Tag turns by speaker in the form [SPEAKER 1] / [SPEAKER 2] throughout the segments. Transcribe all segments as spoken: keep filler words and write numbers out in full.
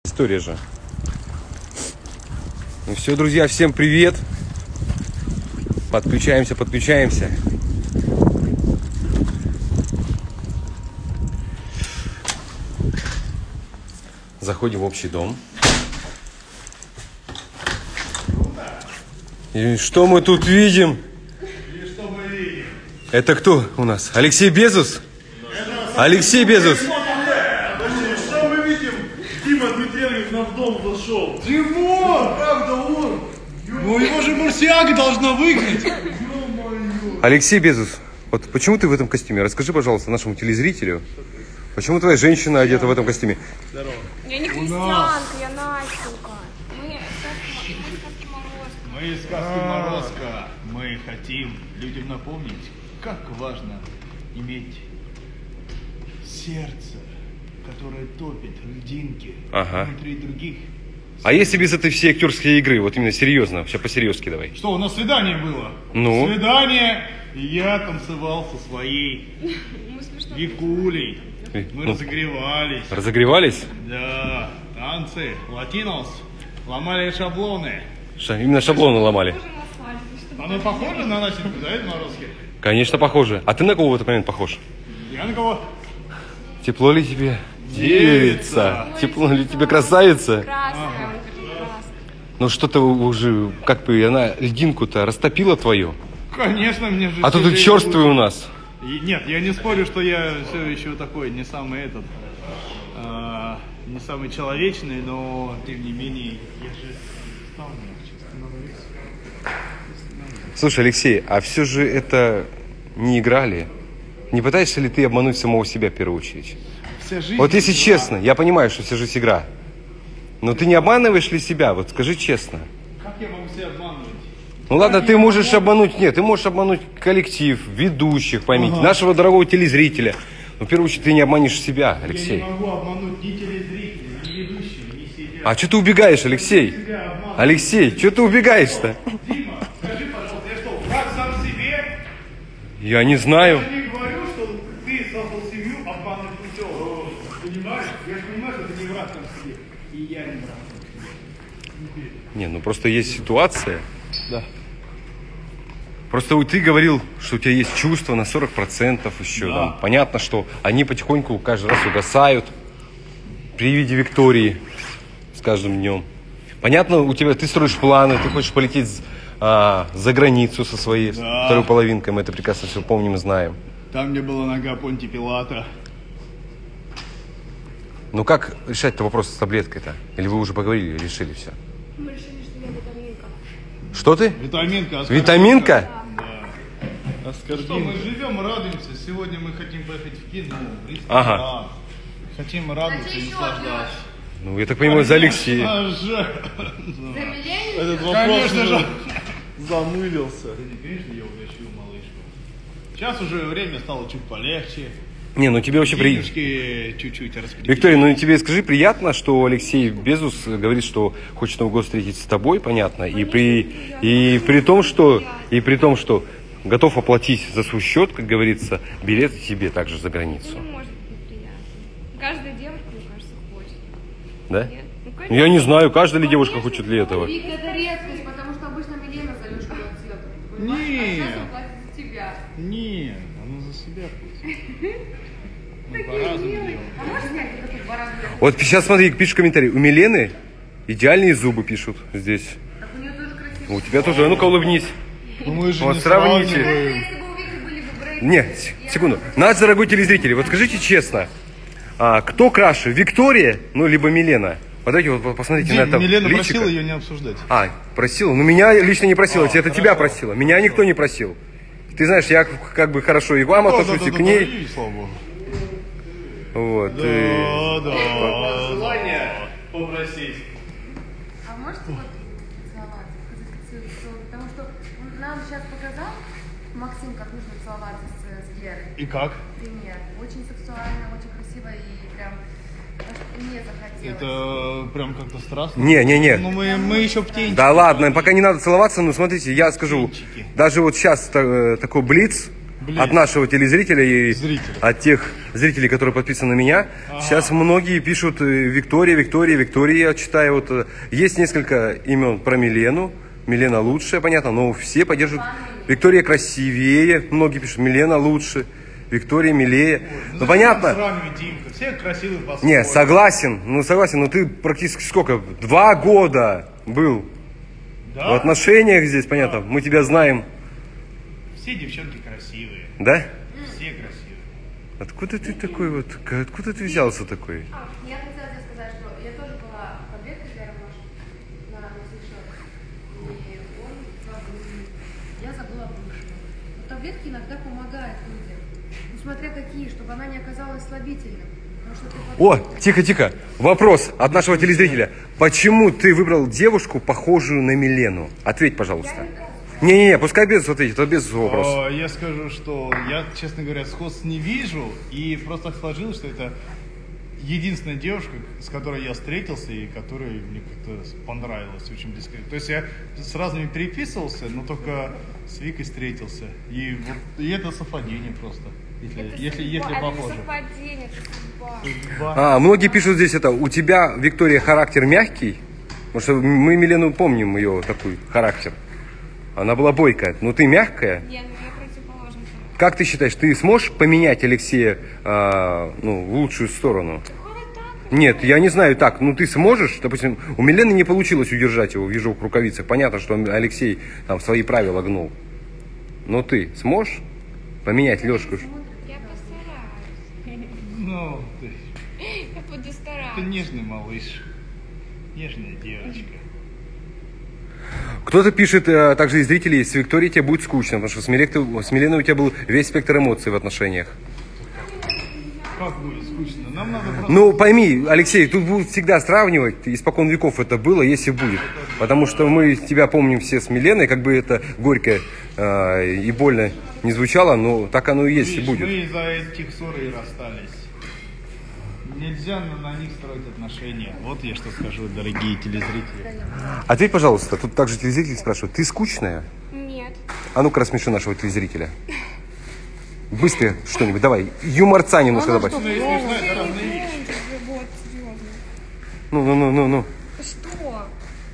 [SPEAKER 1] История же. Ну все, друзья, всем привет. Подключаемся, подключаемся. Заходим в общий дом. И что мы тут видим?
[SPEAKER 2] И что мы видим?
[SPEAKER 1] Это кто у нас? Алексей Безус? Алексей Безус.
[SPEAKER 2] Что мы видим? Дима Дмитриевич нам в дом зашел. Дима! Правда он? Ну его же марсиага должна выгнать.
[SPEAKER 1] Алексей Безус, вот почему ты в этом костюме? Расскажи, пожалуйста, нашему телезрителю, почему твоя женщина одета в этом костюме?
[SPEAKER 2] Здорово.
[SPEAKER 3] Я не христианка, я Настенька. Мы сказки Морозко.
[SPEAKER 2] Мы из сказки Морозко. Мы хотим людям напомнить, как важно иметь сердце, которое топит льдинки
[SPEAKER 1] Ага.
[SPEAKER 2] внутри других.
[SPEAKER 1] А если без этой всей актерской игры, вот именно серьезно, сейчас по-серьезки давай.
[SPEAKER 2] Что, у нас свидание было?
[SPEAKER 1] Ну?
[SPEAKER 2] Свидание, и я танцевал со своей
[SPEAKER 3] Мы смешно.
[SPEAKER 2] Викулей. Мы
[SPEAKER 1] Ну.
[SPEAKER 2] разогревались.
[SPEAKER 1] Разогревались?
[SPEAKER 2] Да, танцы, латинос, ломали шаблоны.
[SPEAKER 1] Ша- именно шаблоны ломали.
[SPEAKER 3] Похоже на асфальт, что-
[SPEAKER 2] Оно похоже на Настеньку, да, это Морозки?
[SPEAKER 1] Конечно, похоже. А ты на кого в этот момент похож?
[SPEAKER 2] Я на кого?
[SPEAKER 1] Тепло ли тебе?
[SPEAKER 2] Девица.
[SPEAKER 1] Тепло ли тебе, красавица?
[SPEAKER 3] Красная, он прекрасный.
[SPEAKER 1] Ну что-то уже, как бы, она льдинку-то растопила твою.
[SPEAKER 2] Конечно, мне же...
[SPEAKER 1] А то
[SPEAKER 2] все
[SPEAKER 1] ты
[SPEAKER 2] же-
[SPEAKER 1] черствый у нас.
[SPEAKER 2] И- Нет, я не спорю, что я все еще такой, не самый этот, а, не самый человечный, но тем не менее, я же стал легче становлюсь.
[SPEAKER 1] Слушай, Алексей, а все же это не игра ли? Не пытаешься ли ты обмануть самого себя в первую очередь?
[SPEAKER 2] Вся жизнь...
[SPEAKER 1] Вот если
[SPEAKER 2] игра.
[SPEAKER 1] честно, я понимаю, что вся жизнь игра. Но ты не обманываешь ли себя? Вот скажи честно.
[SPEAKER 2] Как я могу себя обманывать?
[SPEAKER 1] Ну ладно, ты можешь обмануть, нет, ты можешь обмануть коллектив, ведущих, поймите,
[SPEAKER 2] Ага.
[SPEAKER 1] нашего дорогого телезрителя. Но в первую очередь ты не обманешь себя,
[SPEAKER 2] Я
[SPEAKER 1] Алексей.
[SPEAKER 2] не могу обмануть ни телезрителей, ни ведущих, ни себя.
[SPEAKER 1] А что ты убегаешь, Алексей?
[SPEAKER 2] Себя обманываю.
[SPEAKER 1] Алексей, что ты убегаешь-то?
[SPEAKER 2] Дима, скажи, пожалуйста, я что, враг сам себе?
[SPEAKER 1] Я не знаю.
[SPEAKER 2] Я не говорю, что ты создал семью обманным путем. Понимаешь? Я же понимаю, что ты не враг сам себе. И я не враг сам себе.
[SPEAKER 1] Не, ну просто есть ситуация.
[SPEAKER 2] Да.
[SPEAKER 1] Просто вот ты говорил, что у тебя есть чувства на сорок процентов еще.
[SPEAKER 2] Да.
[SPEAKER 1] Там. Понятно, что они потихоньку каждый раз угасают при виде Виктории с каждым днем. Понятно, у тебя ты строишь планы, ты хочешь полететь а, за границу со своей
[SPEAKER 2] Да.
[SPEAKER 1] второй половинкой. Мы это прекрасно все помним и знаем.
[SPEAKER 2] Там, где была нога Понти Пилата.
[SPEAKER 1] Ну как решать-то вопрос с таблеткой-то? Или вы уже поговорили, решили все?
[SPEAKER 3] Мы решили, что я витаминка.
[SPEAKER 1] Что ты?
[SPEAKER 2] Витаминка. аскорбинка.
[SPEAKER 1] Витаминка?
[SPEAKER 2] Да. Аскорбинка. Что, мы живем, радуемся. Сегодня мы хотим поехать в кино, в ресторан.
[SPEAKER 1] Ага.
[SPEAKER 2] Хотим радоваться и наслаждаться.
[SPEAKER 1] Ну, я так понимаю, за Алексея.
[SPEAKER 2] Конечно же.
[SPEAKER 3] Замиление?
[SPEAKER 2] Этот вопрос Конечно же. Замылился. Конечно, я угощу малышку. Сейчас уже время стало чуть полегче.
[SPEAKER 1] Не, ну тебе вообще при...
[SPEAKER 2] Денежки чуть-чуть распределить.
[SPEAKER 1] Виктория, ну тебе скажи, приятно, что Алексей Безус говорит, что хочет Новый год встретить с тобой, понятно, и при, и при том, что, и при том, что готов оплатить за свой счет, как говорится, билет тебе также за границу.
[SPEAKER 3] Не может быть приятно. Каждая девушка, мне кажется, хочет.
[SPEAKER 1] Да?
[SPEAKER 3] Нет? Ну,
[SPEAKER 1] Ну,
[SPEAKER 3] конечно.
[SPEAKER 1] я не знаю, каждая ли девушка хочет ли этого.
[SPEAKER 4] Вик, это редкость, потому что обычно Милена зовешь куда цвета. Понимаешь?
[SPEAKER 2] Нет.
[SPEAKER 4] А сейчас он платит за тебя.
[SPEAKER 2] Нет, оно за себя пусть. Мы
[SPEAKER 4] Такие
[SPEAKER 2] по-разному
[SPEAKER 4] милые.
[SPEAKER 2] делаем.
[SPEAKER 4] А можешь снять вот такой два раза?
[SPEAKER 1] Вот сейчас смотри, пишут комментарий. У Милены идеальные зубы пишут здесь.
[SPEAKER 4] Так у нее тоже красивый.
[SPEAKER 1] У тебя тоже. А ну-ка улыбнись.
[SPEAKER 2] Ну мы же
[SPEAKER 1] Вот
[SPEAKER 2] не
[SPEAKER 1] сравните.
[SPEAKER 2] сравниваем.
[SPEAKER 4] Если бы у Вики были бы брейды...
[SPEAKER 1] Нет, секунду. Наш дорогой телезритель, вот скажите честно, а, кто краше, Виктория, ну, либо Милена? Вот давайте вот посмотрите на
[SPEAKER 2] Дим,
[SPEAKER 1] это
[SPEAKER 2] Милена
[SPEAKER 1] личико.
[SPEAKER 2] просила ее не обсуждать.
[SPEAKER 1] А, просила? Ну, меня лично не просила,
[SPEAKER 2] А,
[SPEAKER 1] это
[SPEAKER 2] хорошо.
[SPEAKER 1] тебя просила. Меня никто не просил. Ты знаешь, я как бы хорошо и к вам отношусь, и к ней.
[SPEAKER 2] И, слава богу.
[SPEAKER 1] Вот. и-
[SPEAKER 2] Да, да. Желание попросить.
[SPEAKER 4] А можете вот целоваться? Показать целую- Потому что он нам сейчас показал, Максим, как нужно целоваться с, с Герой.
[SPEAKER 2] И как?
[SPEAKER 4] Пример. Очень сексуально, очень красиво и прям... аж мне захотелось.
[SPEAKER 2] Это прям как-то страстно.
[SPEAKER 1] Не, не, не.
[SPEAKER 2] Ну мы, мы еще птенчики.
[SPEAKER 1] Да ладно, пока не надо целоваться, но смотрите, я скажу,
[SPEAKER 2] Птенчики.
[SPEAKER 1] даже вот сейчас такой блиц,
[SPEAKER 2] Блин.
[SPEAKER 1] от нашего телезрителя и
[SPEAKER 2] Зрителя.
[SPEAKER 1] от тех зрителей, которые подписаны на меня.
[SPEAKER 2] Ага.
[SPEAKER 1] Сейчас многие пишут э, Виктория, Виктория, Виктория. Я читаю, вот э, есть несколько имен про Милену. Милена лучшая, понятно, но все поддерживают. Виктория красивее, многие пишут, Милена лучше. Виктория милее. Ну,
[SPEAKER 2] зачем
[SPEAKER 1] понятно.
[SPEAKER 2] сравнивать, Димка? Все красивые по-своему.
[SPEAKER 1] Не, согласен, ну согласен, но ты практически сколько? Два года был
[SPEAKER 2] Да?
[SPEAKER 1] в отношениях здесь, понятно. Мы тебя знаем,
[SPEAKER 2] Все девчонки красивые.
[SPEAKER 1] да?
[SPEAKER 2] Все красивые.
[SPEAKER 1] Откуда ты такой вот, откуда ты взялся такой?
[SPEAKER 4] Я хотела тебе сказать, что я тоже была под Беккером на носильщик. И он, я забыла бывшего. Но таблетки иногда помогают людям. Несмотря какие, чтобы она не оказалась слабительным. Потому что ты потом-
[SPEAKER 1] О, тихо-тихо, вопрос от нашего телезрителя. Почему ты выбрал девушку, похожую на Милену? Ответь, пожалуйста. Не-не-не, пускай Безус ответит, это Безус вопрос.
[SPEAKER 2] О, я скажу, что я, честно говоря, сходств не вижу. И просто так сложилось, что это единственная девушка, с которой я встретился и которая мне как-то понравилась очень близко. То есть я с разными переписывался, но только с Викой встретился. И, вот, и это совпадение просто. Если,
[SPEAKER 3] Это
[SPEAKER 2] если,
[SPEAKER 3] судьба,
[SPEAKER 2] если
[SPEAKER 3] это не
[SPEAKER 2] похоже.
[SPEAKER 3] совпадение, это судьба.
[SPEAKER 2] Судьба.
[SPEAKER 1] А, многие пишут здесь это, у тебя, Виктория, характер мягкий? Потому что мы Милену помним, ее такой характер. Она была бойкая, но ты мягкая.
[SPEAKER 3] Нет, ну я противоположный.
[SPEAKER 1] Как ты считаешь, ты сможешь поменять Алексея а, ну, в лучшую сторону?
[SPEAKER 3] Ходит так.
[SPEAKER 1] Нет, я не знаю так. Ну ты сможешь, допустим, у Милены не получилось удержать его в ежовых рукавицах. Понятно, что Алексей там свои правила гнул. Но ты сможешь поменять Лешку?
[SPEAKER 3] Я постараюсь.
[SPEAKER 2] Ну, ты,
[SPEAKER 3] Я буду
[SPEAKER 2] ты
[SPEAKER 3] стараться.
[SPEAKER 2] нежный малыш. Нежная девочка.
[SPEAKER 1] Кто-то пишет, э, также из зрителей, с Викторией тебе будет скучно, потому что с, Милек- с Миленой у тебя был весь спектр эмоций в отношениях.
[SPEAKER 2] Как будет скучно? Нам надо просто...
[SPEAKER 1] Ну, пойми, Алексей, тут будут всегда сравнивать, испокон веков это было, если будет. Потому что мы тебя помним все с Миленой, как бы это горько э, и больно не звучало, но так оно и есть и
[SPEAKER 2] Видишь,
[SPEAKER 1] будет.
[SPEAKER 2] мы из-за этих ссор и расстались. Нельзя на, на них строить отношения. Вот я что скажу, дорогие телезрители.
[SPEAKER 1] Ответь, пожалуйста, тут также телезрители спрашивают, ты скучная?
[SPEAKER 3] Нет.
[SPEAKER 1] А ну-ка рассмеши нашего телезрителя. Быстро что-нибудь, давай, юморца немножко добавь.
[SPEAKER 2] Ну, и смешно, это разные вещи.
[SPEAKER 3] Вот, серьезно.
[SPEAKER 1] Ну, ну, ну, ну, ну.
[SPEAKER 3] Что?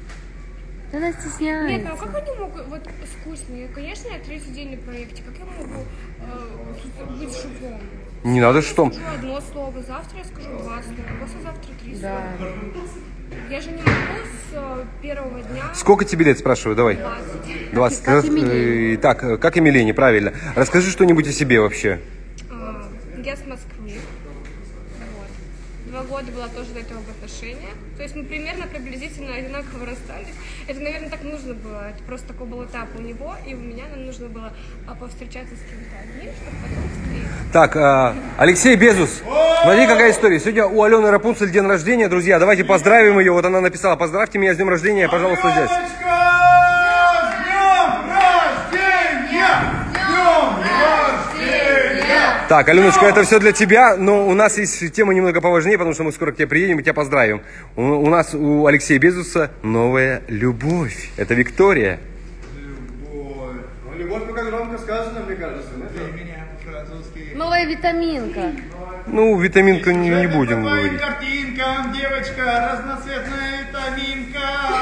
[SPEAKER 4] Да она стесняется.
[SPEAKER 3] Нет, ну а как они могут, вот скучно, я, конечно, я третий день на проекте, как я могу э, быть шутом?
[SPEAKER 1] Не надо что.
[SPEAKER 3] Скажу одно слово, завтра я скажу два слова, послезавтра три
[SPEAKER 4] Да.
[SPEAKER 3] слова. Я же не могу с э, первого дня
[SPEAKER 1] Сколько тебе лет, спрашиваю, давай.
[SPEAKER 3] двадцать.
[SPEAKER 1] двадцать.
[SPEAKER 4] Как и
[SPEAKER 1] Рас-
[SPEAKER 4] Милене.
[SPEAKER 1] э, Так, э, как и Милене, правильно. Расскажи что-нибудь о себе вообще.
[SPEAKER 3] А, Я с Москвы. Вот. Два года была тоже до этого в отношениях. То есть мы примерно приблизительно одинаково расстались. Это, наверное, так нужно было. Это просто такой был этап у него, и у меня нам нужно было а, повстречаться с кем-то одним, чтобы потом встретиться.
[SPEAKER 1] Так, а, Алексей Безус, смотри, какая история. Сегодня у Алены Рапунцель день рождения, друзья. Давайте поздравим ее. Вот она написала, поздравьте меня с днем рождения, пожалуйста, здесь.
[SPEAKER 2] Девочка, с днем рождения! С днем рождения!
[SPEAKER 1] Так, Аленочка, это все для тебя, но у нас есть тема немного поважнее, потому что мы скоро к тебе приедем и тебя поздравим. У, у нас у Алексея Безуса новая любовь. Это Виктория.
[SPEAKER 2] Любовь.
[SPEAKER 5] Ну, любовь, ну, как громко сказано, мне кажется.
[SPEAKER 2] Ты меня по-французски.
[SPEAKER 4] Новая витаминка.
[SPEAKER 1] Ну, витаминку не, не
[SPEAKER 2] Судя
[SPEAKER 1] будем
[SPEAKER 2] по твоим
[SPEAKER 1] говорить.
[SPEAKER 2] картинкам, девочка, разноцветная витаминка.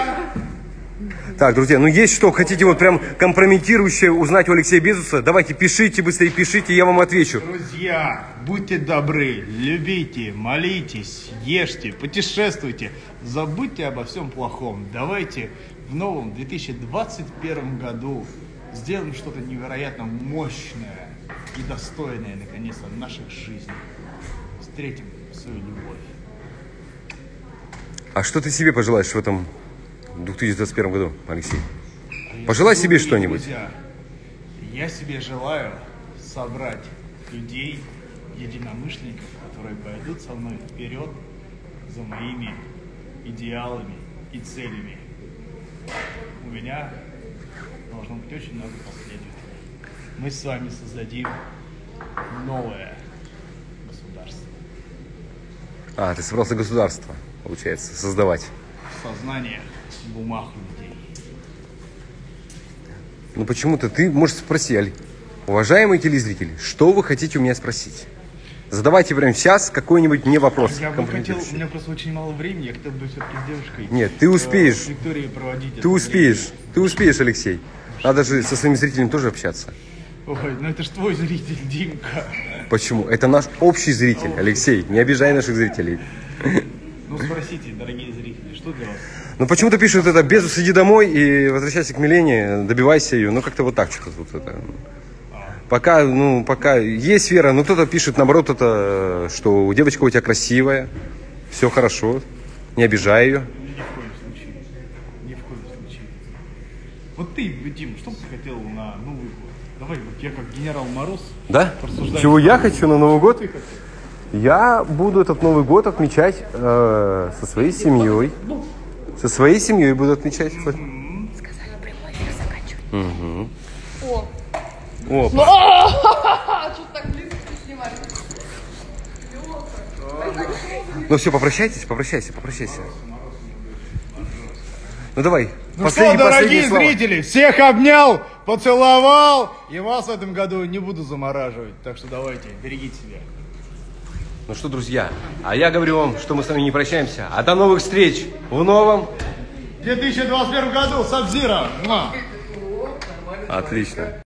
[SPEAKER 1] Так, друзья, ну есть что, хотите вот прям компрометирующее узнать у Алексея Безуса? Давайте, пишите, быстрее пишите, я вам отвечу.
[SPEAKER 2] Друзья, будьте добры, любите, молитесь, ешьте, путешествуйте, забудьте обо всем плохом. Давайте в новом две тысячи двадцать первом году сделаем что-то невероятно мощное и достойное, наконец-то, наших жизней. Встретим свою любовь.
[SPEAKER 1] А что ты себе пожелаешь в этом две тысячи двадцать первом году, Алексей?
[SPEAKER 2] А я
[SPEAKER 1] Пожелай
[SPEAKER 2] скажу,
[SPEAKER 1] себе
[SPEAKER 2] дорогие
[SPEAKER 1] что-нибудь.
[SPEAKER 2] друзья, я себе желаю собрать людей, единомышленников, которые пойдут со мной вперед за моими идеалами и целями. У меня должно быть очень много последователей. Мы с вами создадим новое государство.
[SPEAKER 1] А, ты собрался государство, получается, создавать.
[SPEAKER 2] В сознаниях бумаг людей.
[SPEAKER 1] Ну почему-то ты, может, спроси, Аль- Уважаемый телезритель, что вы хотите у меня спросить? Задавайте прямо сейчас какой-нибудь мне вопрос.
[SPEAKER 2] Я бы хотел, у меня просто очень мало времени, я хотел бы все-таки с девушкой.
[SPEAKER 1] Нет, ты успеешь.
[SPEAKER 2] С Викторией проводить.
[SPEAKER 1] Ты успеешь. Ты успеешь, Алексей. Надо же со своими зрителями тоже общаться.
[SPEAKER 2] Ой, ну это ж твой зритель, Димка.
[SPEAKER 1] Почему? Это наш общий зритель, Алексей. Не обижай наших зрителей.
[SPEAKER 2] Ну спросите, дорогие зрители, что для вас?
[SPEAKER 1] Ну почему-то пишут это: Безус, иди домой и возвращайся к Милене, добивайся ее. Ну как-то вот так что-то тут это. Пока, ну, пока есть вера, но кто-то пишет, наоборот, это, что девочка у тебя красивая, все хорошо, не обижай ее.
[SPEAKER 2] Ни в коем случае. Ни в коем случае. Вот ты, Дим, что бы ты хотел на Новый год? Давай, вот я как генерал Мороз.
[SPEAKER 1] Да?
[SPEAKER 2] порассуждаем.
[SPEAKER 1] Чего я хочу на Новый год?
[SPEAKER 2] Ты хотел?
[SPEAKER 1] Я буду этот Новый год отмечать э, со своей семьей. Со своей семьей буду отмечать.
[SPEAKER 3] Сказали, прямой эфир заканчивать.
[SPEAKER 1] Угу.
[SPEAKER 3] О,
[SPEAKER 1] О,
[SPEAKER 3] что так близко снимали?
[SPEAKER 1] ну все, попрощайтесь, попрощайся, попрощайся. Ну давай,
[SPEAKER 2] Ну
[SPEAKER 1] последний,
[SPEAKER 2] что, дорогие
[SPEAKER 1] последние слова.
[SPEAKER 2] зрители, всех обнял, поцеловал, и вас в этом году не буду замораживать. Так что давайте, берегите себя.
[SPEAKER 1] Ну что, друзья, а я говорю вам, что мы с вами не прощаемся, а до новых встреч в новом.
[SPEAKER 2] В две тысячи двадцать первом году Сабзира.
[SPEAKER 1] Отлично.